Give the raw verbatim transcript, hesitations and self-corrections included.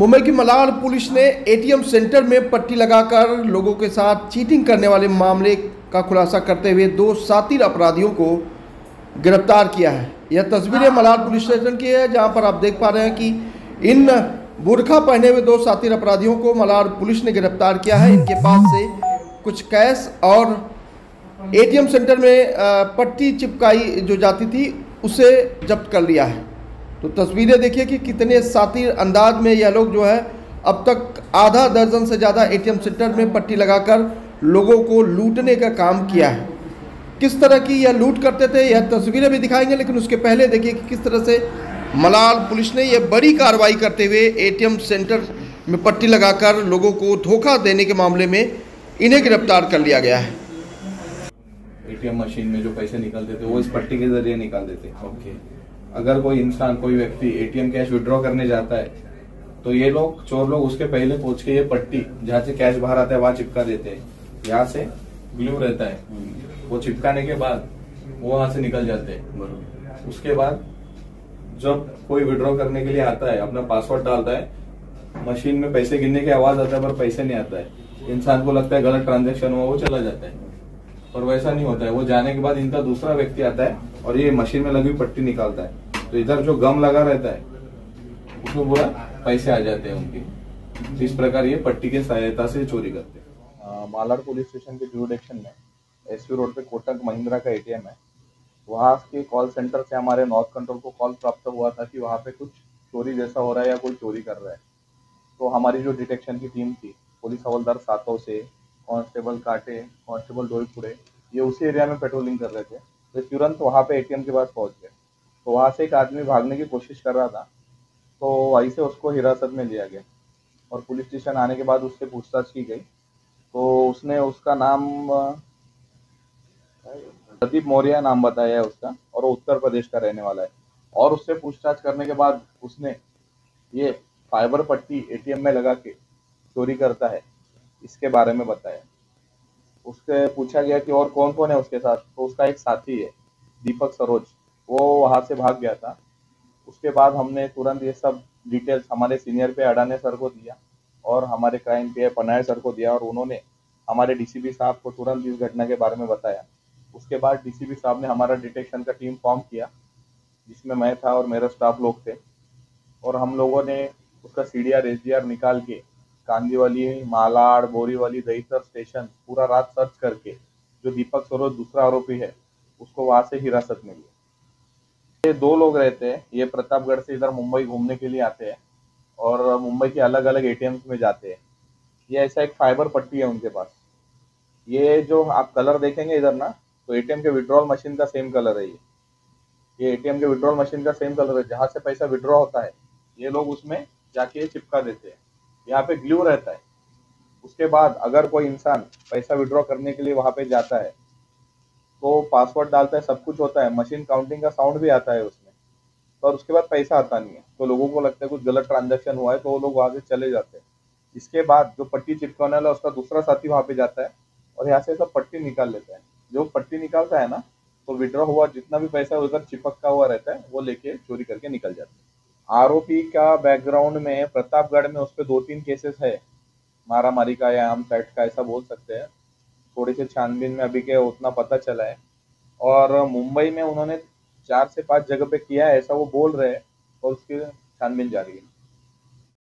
मुंबई की मलाड पुलिस ने ATM centre में पट्टी लगाकर लोगों के साथ चीटिंग करने वाले मामले का खुलासा करते हुए दो शातिर अपराधियों को गिरफ्तार किया है। यह तस्वीरें मलाड पुलिस स्टेशन की है, जहां पर आप देख पा रहे हैं कि इन बुरखा पहने हुए दो शातिर अपराधियों को मलाड पुलिस ने गिरफ्तार किया है। इनके पास से कुछ कैश और एटीएम सेंटर में पट्टी चिपकाई जो जाती थी उसे जब्त कर लिया है। तो तस्वीरें देखिए कि कितने शातिर अंदाज में यह लोग जो है अब तक आधा दर्जन से ज़्यादा एटीएम सेंटर में पट्टी लगाकर लोगों को लूटने का काम किया है। किस तरह की यह लूट करते थे यह तस्वीरें भी दिखाएंगे, लेकिन उसके पहले देखिए कि किस तरह से मलाड पुलिस ने यह बड़ी कार्रवाई करते हुए एटीएम सेंटर में पट्टी लगाकर लोगों को धोखा देने के मामले में इन्हें गिरफ्तार कर लिया गया है। एटीएम मशीन में जो पैसे निकलते थे वो इस पट्टी के जरिए निकाल देते। ओके, अगर कोई इंसान कोई व्यक्ति एटीएम कैश विड्रॉ करने जाता है तो ये लोग चोर लोग उसके पहले पहुंच के ये पट्टी जहाँ से कैश बाहर आता है वहां चिपका देते हैं। यहाँ से ग्लू रहता है, वो चिपकाने के बाद वो वहां से निकल जाते हैं। उसके बाद जब कोई विड्रॉ करने के लिए आता है अपना पासवर्ड डालता है, मशीन में पैसे गिनने की आवाज आता है पर पैसे नहीं आता है। इंसान को लगता है गलत ट्रांजेक्शन हुआ, वो चला जाता है, और वैसा नहीं होता है। वो जाने के बाद इनका दूसरा व्यक्ति आता है और ये मशीन में लगी पट्टी निकालता है, तो इधर जो गम लगा रहता है उसमें पूरा पैसे आ जाते हैं उनके। इस प्रकार ये पट्टी की सहायता से चोरी करते हैं। मालाड पुलिस स्टेशन के जुरिडिक्शन में एसपी रोड पे कोटक महिंद्रा का एटीएम है। वहाँ के कॉल सेंटर से हमारे नॉर्थ कंट्रोल को कॉल प्राप्त हुआ था कि वहाँ पे कुछ चोरी जैसा हो रहा है या कोई चोरी कर रहा है। तो हमारी जो डिटेक्शन की टीम थी, पुलिस हवलदार सातों से कांस्टेबल काटे, कांस्टेबल डोईपुरे, ये उसी एरिया में पेट्रोलिंग कर रहे थे। तो तुरंत वहाँ पे एटीएम के पास पहुँच गए। तो वहाँ से एक आदमी भागने की कोशिश कर रहा था, तो वहीं से उसको हिरासत में लिया गया और पुलिस स्टेशन आने के बाद उससे पूछताछ की गई। तो उसने उसका नाम प्रदीप मौर्य नाम बताया है उसका, और वो उत्तर प्रदेश का रहने वाला है। और उससे पूछताछ करने के बाद उसने ये फाइबर पट्टी एटीएम में लगा के चोरी करता है इसके बारे में बताया। उससे पूछा गया कि और कौन कौन है उसके साथ, तो उसका एक साथी है दीपक सरोज, वो वहाँ से भाग गया था। उसके बाद हमने तुरंत ये सब डिटेल्स हमारे सीनियर पे अडाने सर को दिया और हमारे क्राइम पे पनाय सर को दिया, और उन्होंने हमारे डीसीपी साहब को तुरंत इस घटना के बारे में बताया। उसके बाद डीसीपी साहब ने हमारा डिटेक्शन का टीम फॉर्म किया, जिसमें मैं था और मेरा स्टाफ लोग थे, और हम लोगों ने उसका सीडीआर एसडीआर निकाल के कांदीवली, मालाड, बोरीवली, दहीसर स्टेशन पूरा रात सर्च करके जो दीपक सरोज दूसरा आरोपी है उसको वहां से हिरासत में लिया। ये दो लोग रहते हैं, ये प्रतापगढ़ से इधर मुंबई घूमने के लिए आते हैं और मुंबई के अलग अलग एटीएम्स में जाते हैं। ये ऐसा एक फाइबर पट्टी है उनके पास। ये जो आप कलर देखेंगे इधर ना, तो एटीएम के विड्रॉल मशीन का सेम कलर है। ये ये एटीएम के विड्रॉल मशीन का सेम कलर है। जहाँ से पैसा विड्रॉ होता है ये लोग उसमें जाके चिपका देते हैं। यहाँ पे ग्लू रहता है। उसके बाद अगर कोई इंसान पैसा विड्रॉ करने के लिए वहां पे जाता है तो पासवर्ड डालता है, सब कुछ होता है, मशीन काउंटिंग का साउंड भी आता है उसमें, और उसके बाद पैसा आता नहीं है। तो लोगों को लगता है कुछ गलत ट्रांजैक्शन हुआ है, तो वो लोग वहां से चले जाते हैं। इसके बाद जो पट्टी चिपकाने वाला उसका दूसरा साथी वहां पे जाता है और यहाँ से सब पट्टी निकाल लेता है। जो पट्टी निकालता है ना, तो विड्रॉ हुआ जितना भी पैसा उधर चिपका हुआ रहता है वो लेके चोरी करके निकल जाते हैं। आरोपी का बैकग्राउंड में प्रतापगढ़ में उस पर दो तीन केसेस है, मारा मारी का या आम साइट का, ऐसा बोल सकते हैं। थोड़ी सी छानबीन में अभी के उतना पता चला है। और मुंबई में उन्होंने चार से पांच जगह पे किया है ऐसा वो बोल रहे हैं, और उसकी छानबीन जारी है।